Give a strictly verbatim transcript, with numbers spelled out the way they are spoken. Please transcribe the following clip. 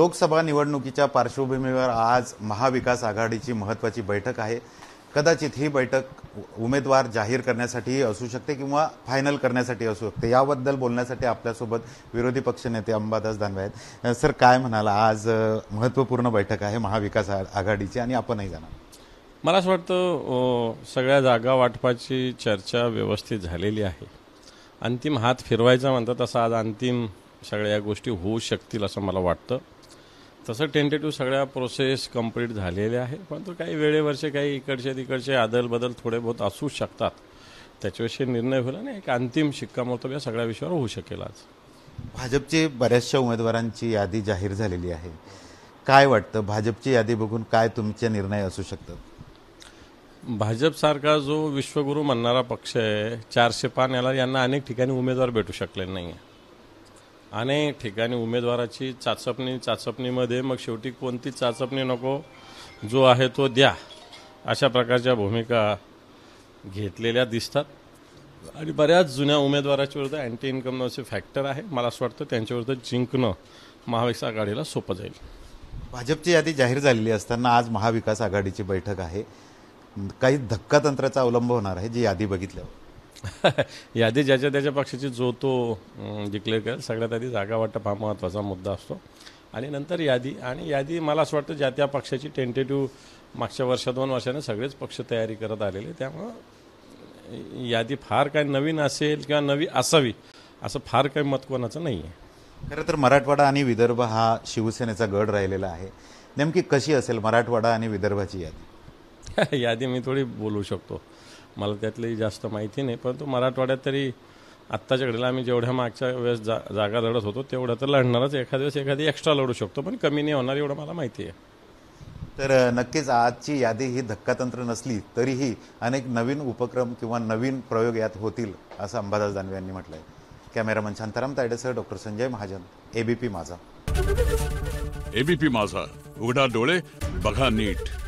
लोकसभा निवडणुकीच्या पार्श्वभूमीवर आज महाविकास आघाडीची महत्त्वाची बैठक आहे। कदाचित ही बैठक उमेदवार जाहीर करण्यासाठी असू शकते किंवा फायनल करण्यासाठी असू शकते। याबद्दल बोलण्यासाठी आपल्यासोबत विरोधी पक्षनेते अंबादास दानवे आहेत। सर, काय म्हणाल? आज महत्त्वपूर्ण बैठक आहे महाविकास आघाडीची आणि आपणही जाणार। मला असं वाटतं सगळ्या जागा वाटपाची चर्चा व्यवस्थित झालेली आहे। अंतिम हात फिरवायचा म्हणतात तसं आज अंतिम सगळ्या गोष्टी होऊ शकतील असं मला वाटतं। तसं टेंटेटिव्ह सगळ्या प्रोसेस कंप्लीट झालेल्या आहे, परंतु काही वेळेवरचे काही इकडचे तिकडचे आदल बदल थोडे बहुत असू शकतात। त्याच्याविषयी निर्णय होईल आणि एक अंतिम शिक्कामोर्तब या सगळ्या विषयावर होऊ शकेल। आज भाजपची बऱ्याचशा उमेदवारांची यादी जाहीर झालेली आहे। काय वाटतं, भाजपची यादी बघून काय तुमचे निर्णय असू शकतात? भाजपसारखा जो विश्वगुरू म्हणणारा पक्ष आहे, चारशे पान याला यांना अनेक ठिकाणी उमेदवार भेटू शकले नाही आहे। अनेक ठिकाणी उमेदवाराची चाचपणी चाचपणीमध्ये मग शेवटी कोणती चाचपणी नको, जो आहे तो द्या, अशा प्रकारच्या भूमिका घेतलेल्या दिसतात। आणि बऱ्याच जुन्या उमेदवाराच्या विरुद्ध अँटी इन्कमचे फॅक्टर आहे। मला असं वाटतं त्यांच्याविरुद्ध जिंकणं महाविकास आघाडीला सोपं जाईल। भाजपची यादी जाहीर झालेली असताना आज महाविकास आघाडीची बैठक आहे। काही धक्कातंत्राचा अवलंब होणार आहे जी यादी बघितल्यावर? यादी ज्याच्या त्याच्या पक्षाची जो तो डिक्लेअर करेल। सगळ्यात आधी जागा वाटप हा महत्त्वाचा मुद्दा असतो आणि नंतर यादी। आणि यादी मला असं वाटतं ज्या त्या पक्षाची टेंटेटिव्ह मागच्या वर्षा दोन वर्षाने सगळेच पक्ष तयारी करत आलेले, त्यामुळं यादी फार काय नवीन असेल किंवा नवी असावी असं फार काही मत कोणाचं नाही आहे। खरं तर मराठवाडा आणि विदर्भ हा शिवसेनेचा गड राहिलेला आहे। नेमकी कशी असेल मराठवाडा आणि विदर्भाची यादी? यादी मी थोडी बोलू शकतो, मला त्यातली जास्त माहिती नाही। परंतु मराठवाड्यात तरी आत्ताच्या घडीला आम्ही जेवढ्या मागच्या वेळेस जा जागा लढत होतो तेवढ्या तर लढणारच। एखाद्या वेळेस एखादी एक्स्ट्रा लढू शकतो, पण कमी नाही होणार एवढं मला माहिती आहे। तर नक्कीच आजची यादी ही धक्कातंत्र नसली तरीही अनेक नवीन उपक्रम किंवा नवीन प्रयोग यात होतील असं अंबादास दानवे यांनी म्हटलं आहे। कॅमेरामन शांताराम तायडेसह doctor Sanjay Mahajan, ABP Majha. ABP Majha, उघडा डोळे बघा नीट।